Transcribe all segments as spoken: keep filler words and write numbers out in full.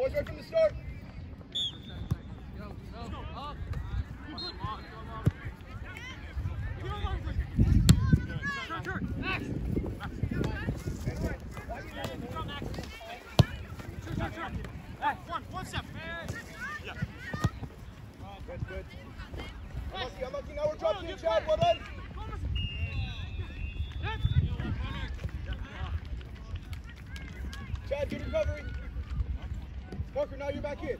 Boys right from the start. Go, go, up. Turn, turn. Max. Turn, turn, turn. Max, one, one step. Yeah. Good, good. Unlucky, unlucky. Now we're dropping in, Chad. Well done. Chad, good recovery. Parker, now you're back in.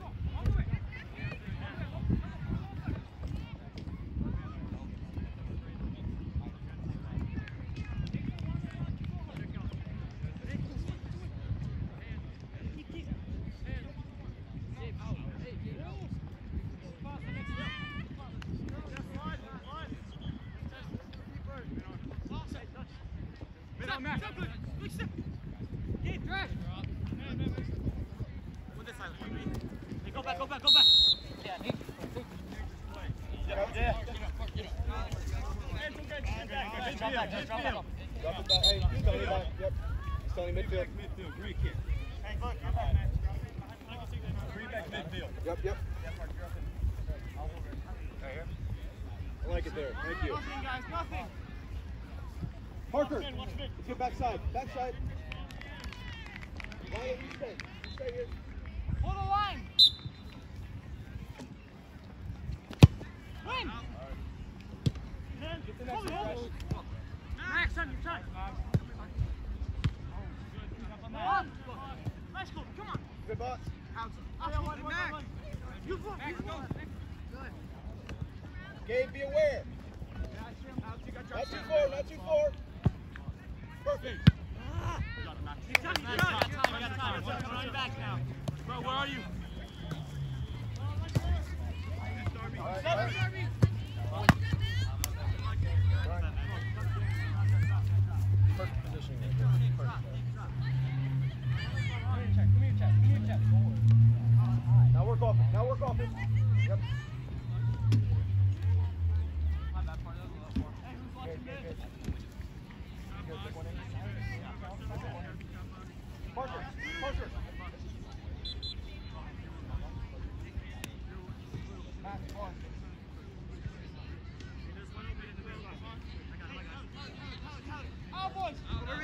Yep, yep. I like it there. Thank you. Nothing, guys, nothing. Parker, let's get backside. Backside. Ryan, you stay. You stay here. Hold the line. Win. Get the next one. Max, on your time. On. Nice goal. Come on. Good box. Out. Out. One, one, one. You go. Max, go. Good. Gabe, be aware. Not too far, not too far. Perfect. Ah. You got time, you got time, you got time. It's on your back now. Bro, where are you? All right, all right. Perfect position. Perfect. Now work off it. Now work off it. Yep. Parker, Parker. Oh, boys.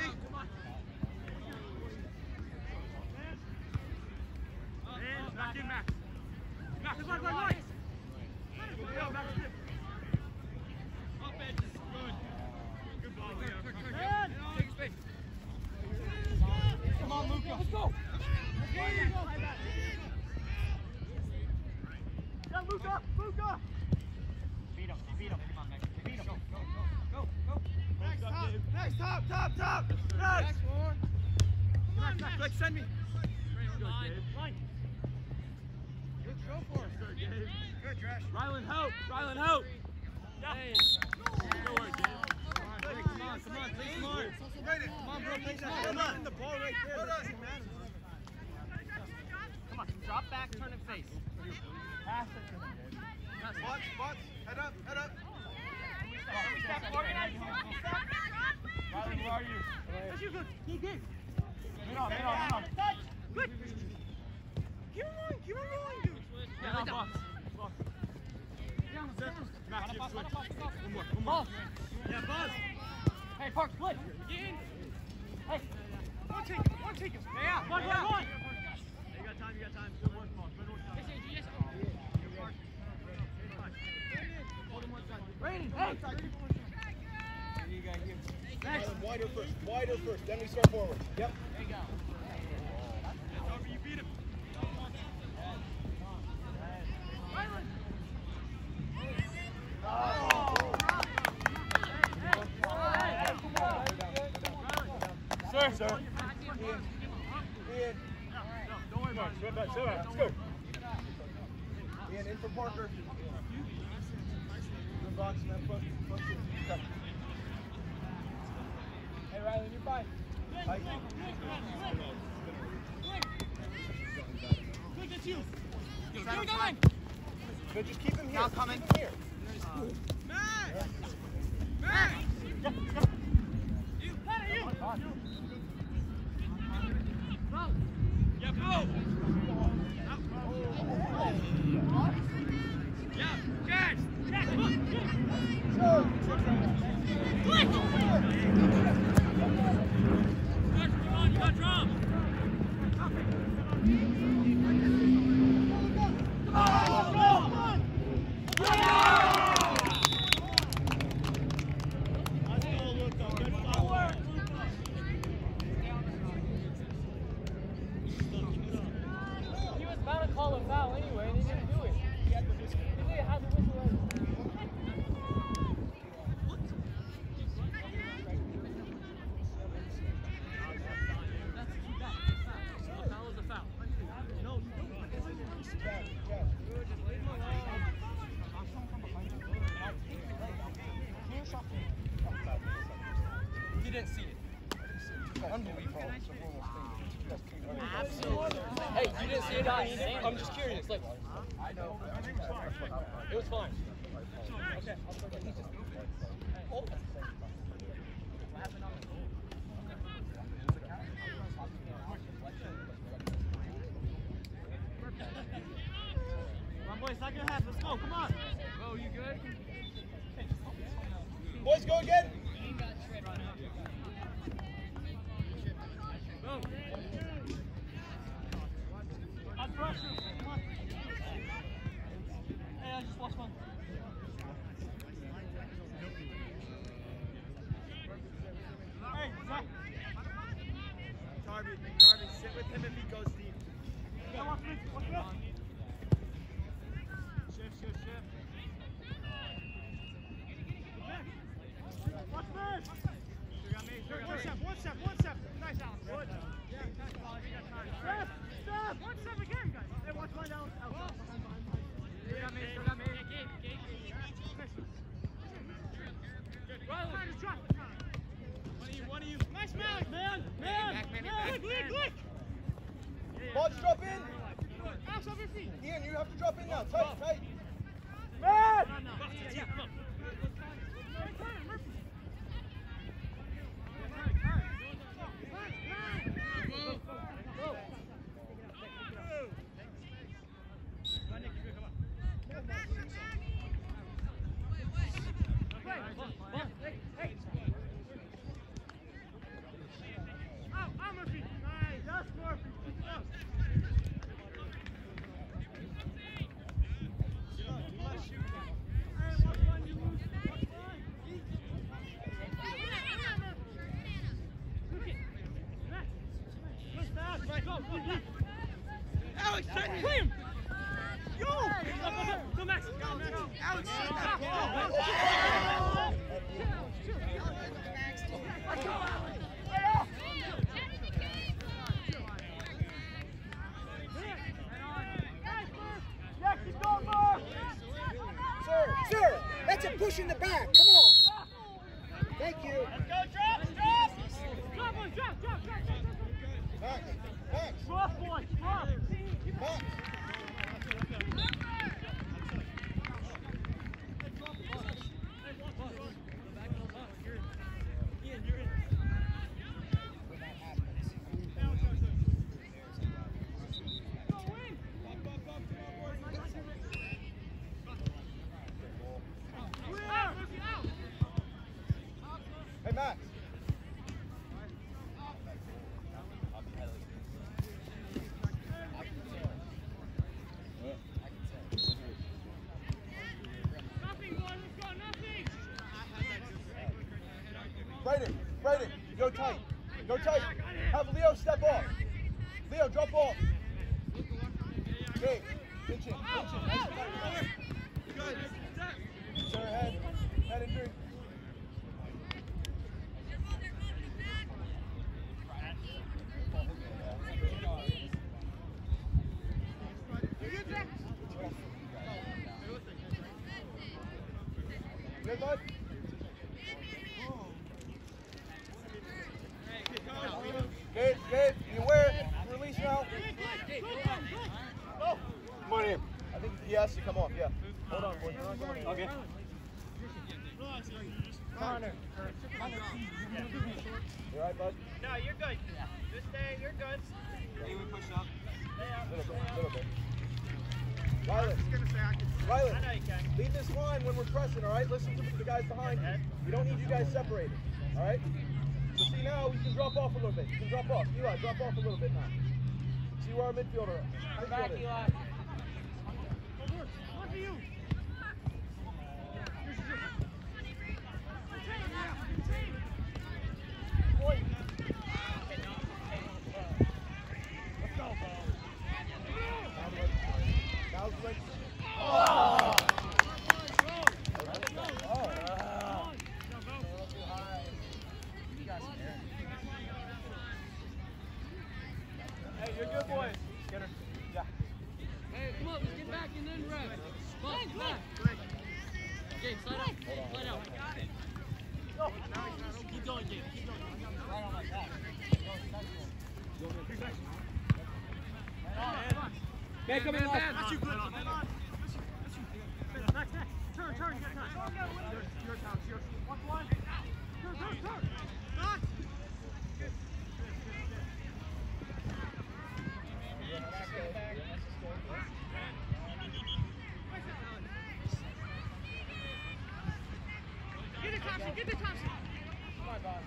Back in, Max. Max, right, right, right. Go, Max. Up edge. Good. Good ball, Leo. Take space. Come on, Luca. Let's go. There you go. Yeah, Luca. Luca. Beat him. Beat him. Come on, Max. Beat him. Go, go, go. Go, go. Max, top. Max, top, top, top. Max. Come on, Max. Max, send me. Good, Dave. Line. Good show for us. Good, Dave. Good, Trash. Ryland, help. Ryland, help. Yeah. Hey. Good work, Dave. Come on, come on, play smart. Come on, bro, play smart. Come on. The ball right there. Come on, drop back, turn and face. Pass it. Spots, spots. Head up, head up. Step, organize. Step. Ryland, where are you? That's you, good. Good, good. Mid on, mid on, mid on. Good. Keep him going, keep him going, dude. Yeah, lay down. Max, you have switch. One more, one more. Yeah, Buzz. Hey, Park, split. Hey. One take it, one take it. Yeah, one, one, one. You got time, you got time. Good work, Paul. Good work, Paul. Yes, yes. Good work. Hold him one side. Brady, hey. There you go, here. Next. Wider first, wider first, then we start forward. Yep. There you go. You beat him. Sir, sir. Ian. Ian. Don't worry about it. Let's go. Ian, in for Parker. Good box, man. Push, push it. Hey, Riley, you're fine. Tight. Good, that's you. Keep going. Good, just keep him here. Not coming. Here. Max! Max! You, Matt, you! Go! Yeah, go! you didn't see it. Unbelievable. Absolutely. Hey, you didn't see it either. I'm just curious. Like, I know. it was fine. Okay. Oh. Come on, boys, second half. Let's go. Come on. Oh, you good? Boys, go again. Go. On pressure. Come on. Hey, I just lost one. Hey, Zach. Darby, Darby, sit with him if he goes deep. Yeah, watch me. Watch me. Shift, shift, shift. Watch me. One step, one step, one step. Nice, Alex. Good. Yeah, nice ball. I think that's nice. Step, step. One step again, guys. Hey, watch mine, Alex. Alex. Still got me, still got me. Riley, just drop it. One of you, one of you. Nice, Malik, man. Man, man. Lick, lick, lick. Boys, drop in. Alex, off your feet. Ian, you have to drop in now. Tight, tight. Man! No, no. Yeah, come on. Alex, check him! Yo! Go, Max! Alex, stop! Let's go, Alex! Yeah, keep going, Mark! Sir, sir, that's a push in the back. Come on. Thank you. Let's go, drop, drop! Drop, boy, drop, drop, drop, drop! Max, Max. Drop, boy, drop! Max. Hey, Max. Brayden, Brayden, go tight. Go tight. Have Leo step off. Leo, drop off. Hey, pinch it, pinch it. Good. Center head, head and drink. Good, bud? Good, good. You wear it. Release now. Come on in. I think he has to come off, yeah. Hold on, boy. Okay. Connor. You alright, bud? No, you're good. Just stay, you're good. Hey, we push up. A little bit, a little bit. Riley, Riley, I know you can. lead this line when we're pressing, all right? Listen to the guys behind you. We don't need you guys separated, all right? So see now, you can drop off a little bit. You can drop off. Eli, drop off a little bit now. See where our midfielder is. Back, Eli. Look at you. Boy. Let's go, bro. Now's the way. Oh! Hey, you're good, boys. Get her. Yeah. Hey, come on, let's get back and then rest. Come on. Man, come in left. That's you, good. Next, next. Turn, turn, you got time. Yours, yours, Alex, yours. One, one. Turn, turn, turn. Knock. Get it, Thompson, get it, Thompson. Come on, Bob.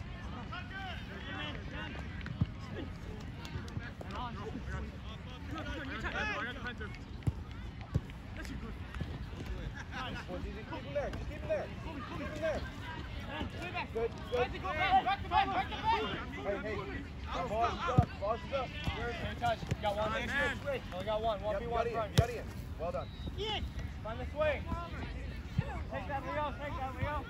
Well, keep him there. Just keep him there. Keep him there. Good, good. Back to back, back to back. Hey, hey. Now, boss is up. Boss is up. Fair touch. Got one. Only got one. One v one front. Got in. Well done. Find the swing. Take that, Leo. Take that, Leo.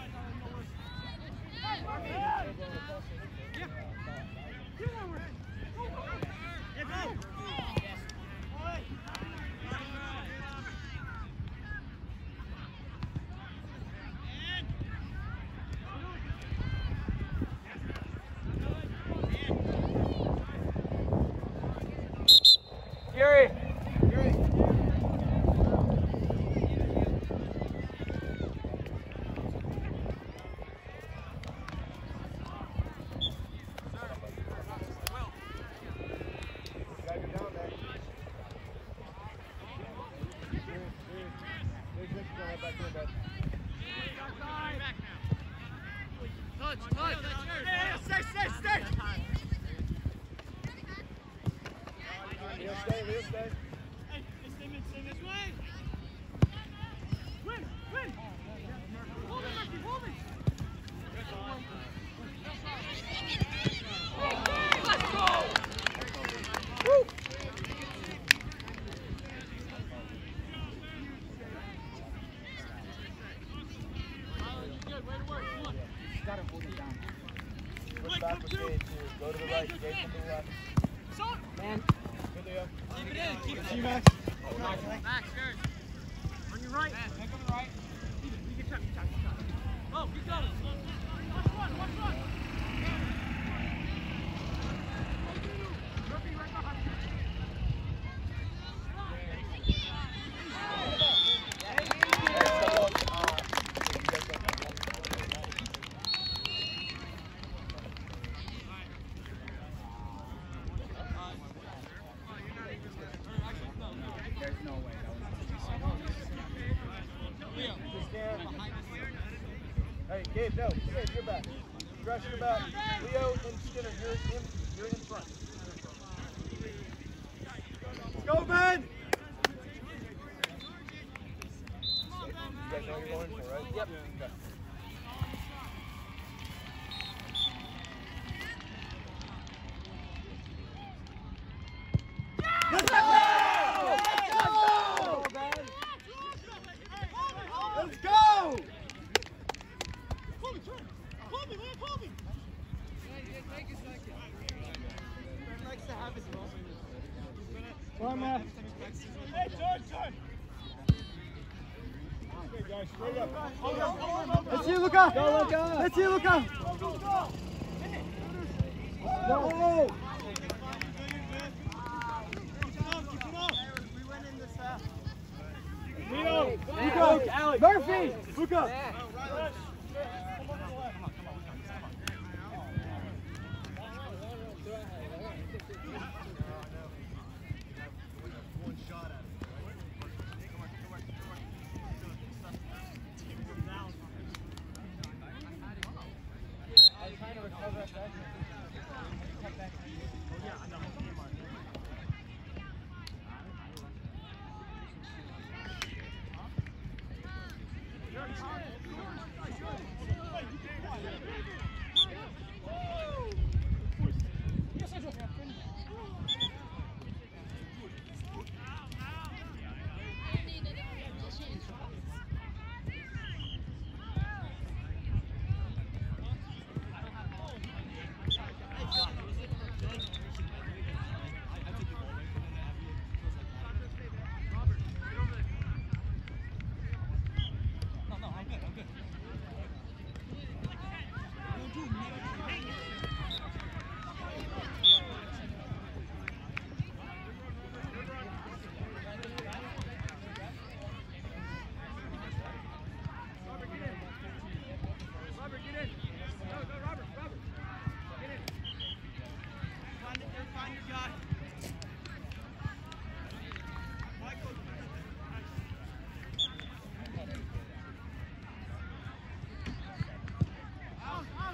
Gary. Gary. Touch, touch. Stay, stay, stay. Leo, stay. Leo, stay. Hey, stay mid, stay mid. Win, win. Hold it, Murphy, hold it. Let's go. Woo. Good, way to work. Come on. Gotta hold it down. Push back with Gabe, too. Go to the right. Gabe to the left. Man. Good, Leo. Keep it in, keep it in. Max. Max, good. On your right. Back on the right. You can touch, touch, touch. Oh, keep going. Watch one, watch one. Murphy, right behind you. There's no way. Hey, Gabe, no. Gabe, you're back. Stretch your back. Leo and Skinner, you're in, you're in front. Let's go, Ben! You guys know what you're going for, right? Yep. Okay. Let's go! Let's go! Come on, Matt. Hey, turn, turn. Okay, guys, straight up. Let's see, Luca! Go, Luca! Let's see, Luca! Go, go, go! Go! Leo! Luca! Alex! Murphy! Luca!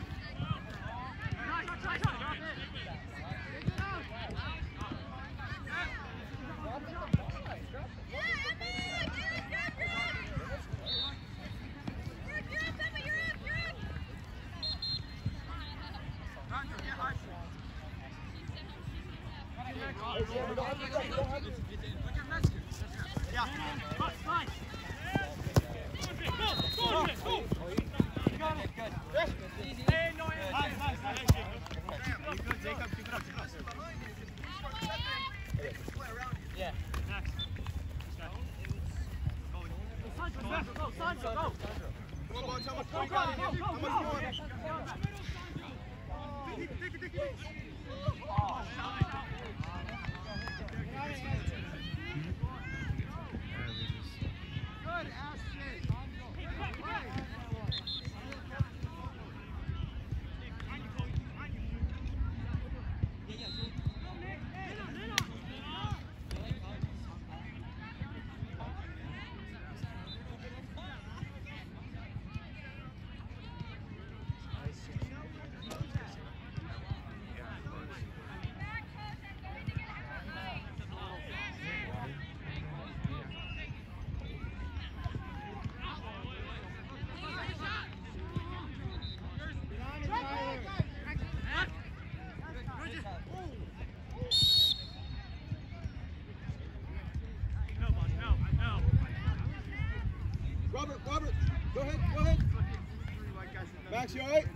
Robert, Robert, go ahead, go ahead. Max, you all right?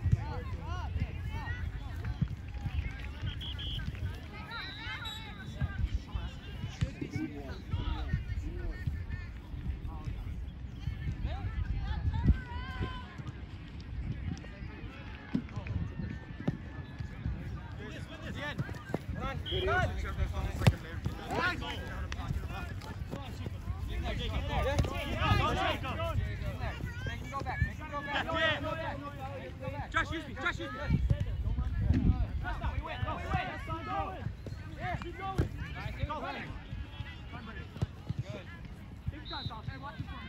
Josh, use me, Josh, use me. We win, go, we win. Keep going. Yeah, keep going. Nice, go, buddy. Good. Big shot, Josh. Hey, watch this one.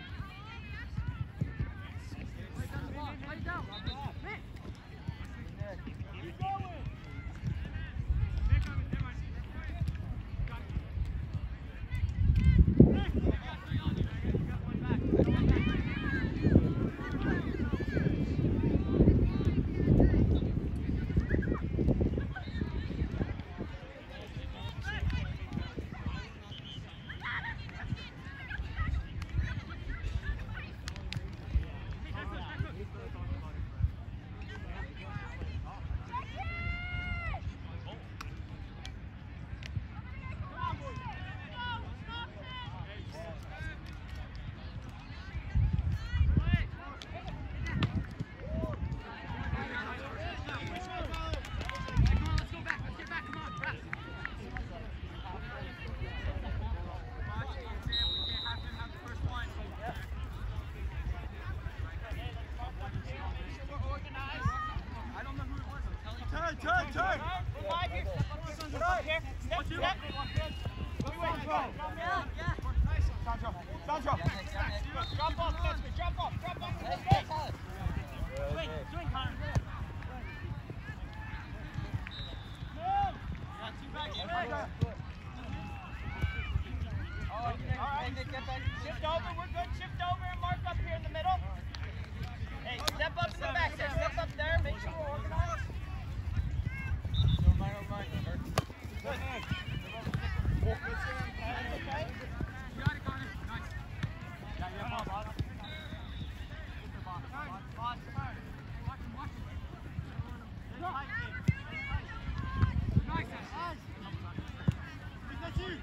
Lay down the ball, lay down. Hit. Keep going. Turn, turn! Get up here! Step, step! Sandro! Sandro! Drop off, Leslie! Drop off! Drop off! Swing! Swing, Connor! Move! Got two back in. Alright, shift over, we're good. Shift over and mark up here in the middle. Hey, step up in the back there. Step up there, make sure we're organized. Don't mind, don't mind. Good. Okay. You got it, Connor. Nice. Yeah, yeah, ball, ball. Boss, boss, boss. Watch him, watch him. Nice. Nice. That's you.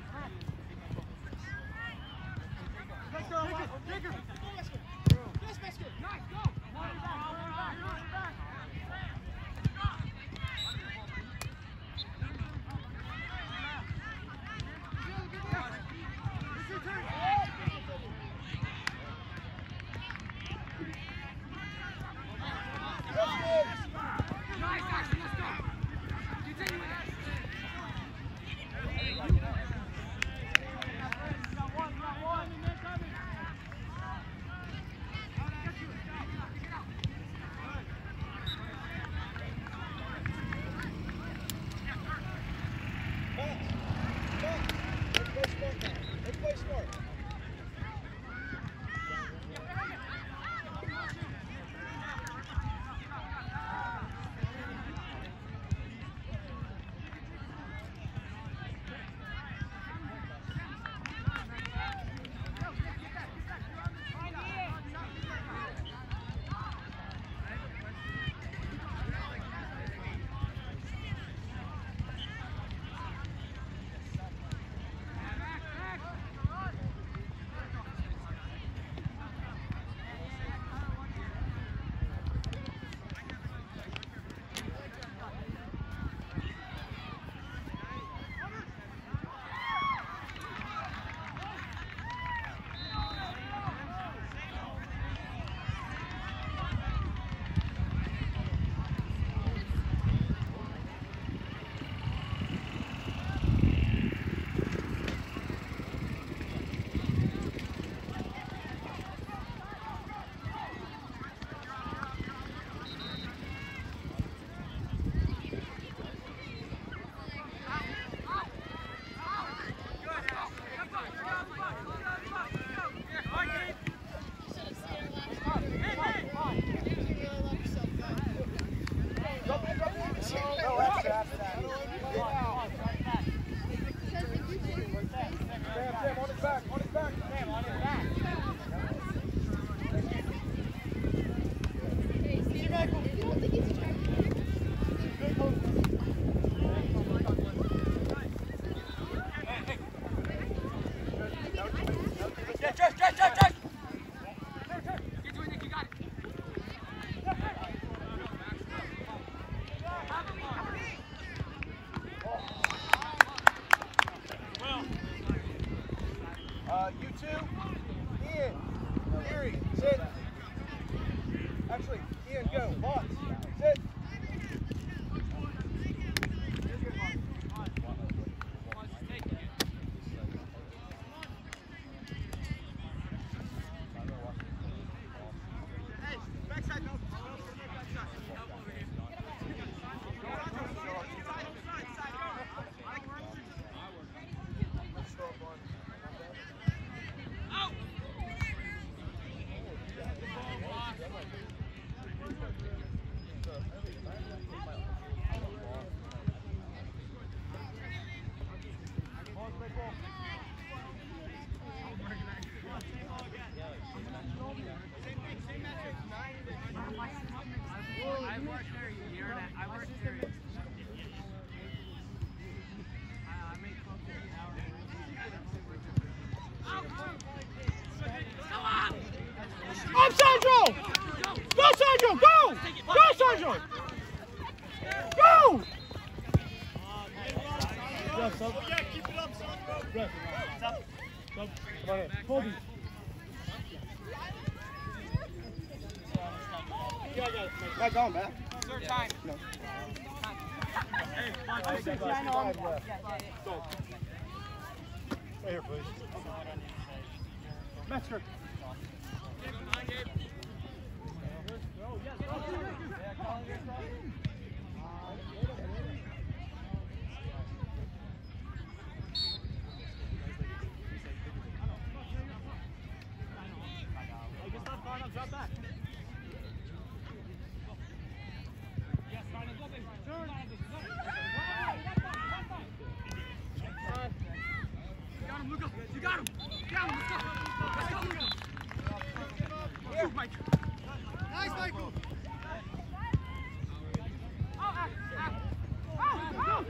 Let's go. Take her. Yes, Mesker. Nice, go. Run it back, run it back, run it back. Nice action, let's Uh, you two, Ian, Erie, sit. Actually, Ian, go. Box, sit. Up, Sandro! Go, Sandro! Go! Go, Sandro! Go! Yeah, keep it up, Sandro. Ref. Stop. Stop. Come on in. Kobe. Yeah, I got it. Not going back. Third time. No. Hey, five, Oh, six, six, five, nine on. five left. Go. Right here, please. Metzger. Drop back. You got him, Luca. You got him. You got him. Let's go. Let's go, Luca. Shoot, Mike. Nice, Michael. Oh, ah, ah. Oh, oh.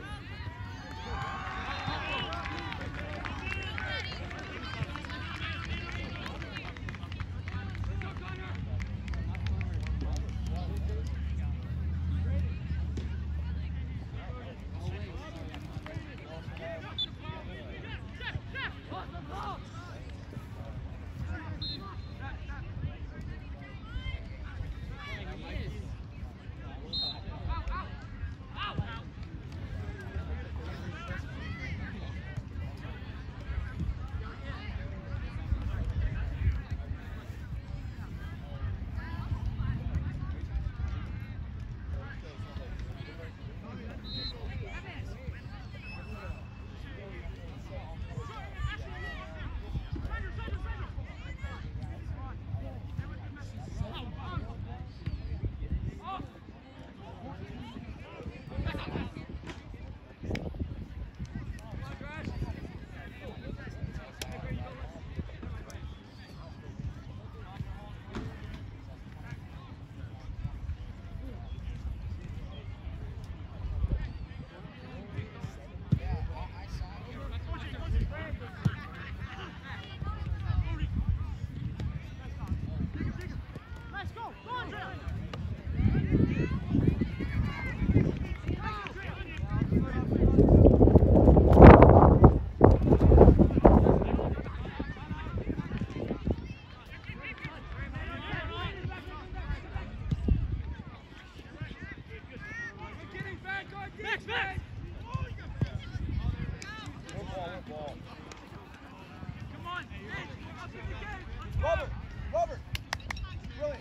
Robert, Robert, brilliant.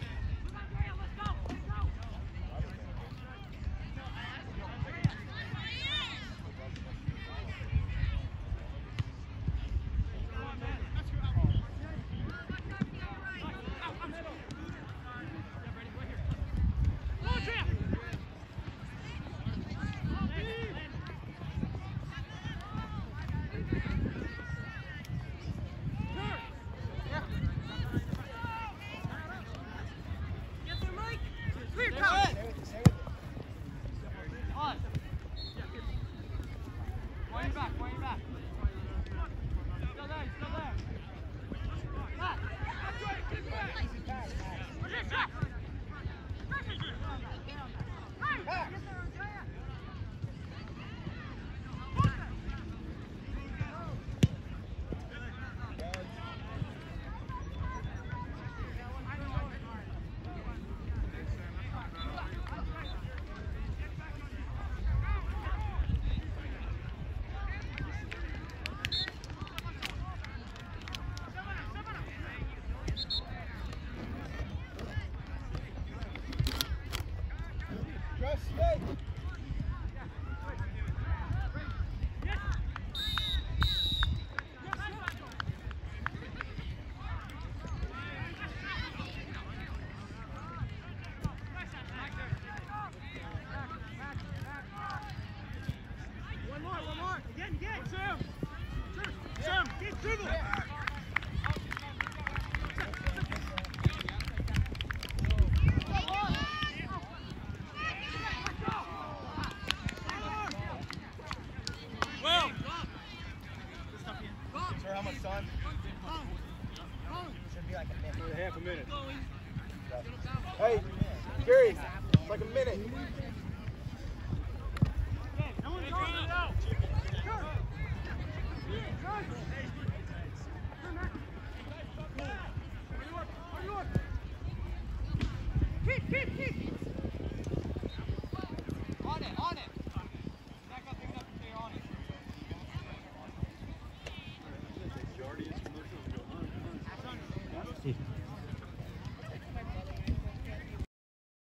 fifty.